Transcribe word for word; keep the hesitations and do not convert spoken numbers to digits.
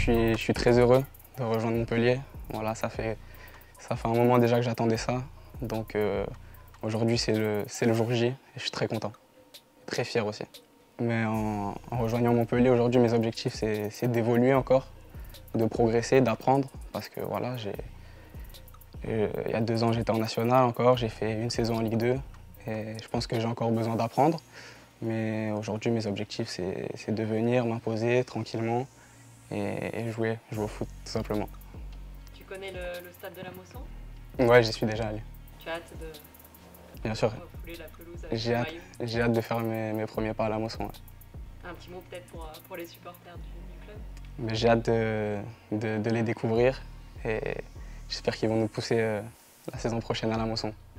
suis, je suis très heureux de rejoindre Montpellier. Voilà, ça fait, ça fait un moment déjà que j'attendais ça. Donc euh, aujourd'hui, c'est le, c'est le jour J et je suis très content, très fier aussi. Mais en, en rejoignant Montpellier, aujourd'hui, mes objectifs, c'est d'évoluer encore, de progresser, d'apprendre. Parce que voilà, j'ai, il y a deux ans, j'étais en national encore, j'ai fait une saison en Ligue deux. Et je pense que j'ai encore besoin d'apprendre. Mais aujourd'hui, mes objectifs, c'est de venir m'imposer tranquillement et, et jouer, jouer au foot, tout simplement. Tu connais le, le stade de la Mosson? Ouais, j'y suis déjà allé. Tu as hâte de Bien sûr. refouler la pelouse avec J'ai le hâte, maillot? j'ai hâte de faire mes, mes premiers pas à la Mosson. Ouais. Un petit mot peut-être pour, pour les supporters du, du club? Mais j'ai hâte de, de, de les découvrir et j'espère qu'ils vont nous pousser euh, la saison prochaine à la Mosson.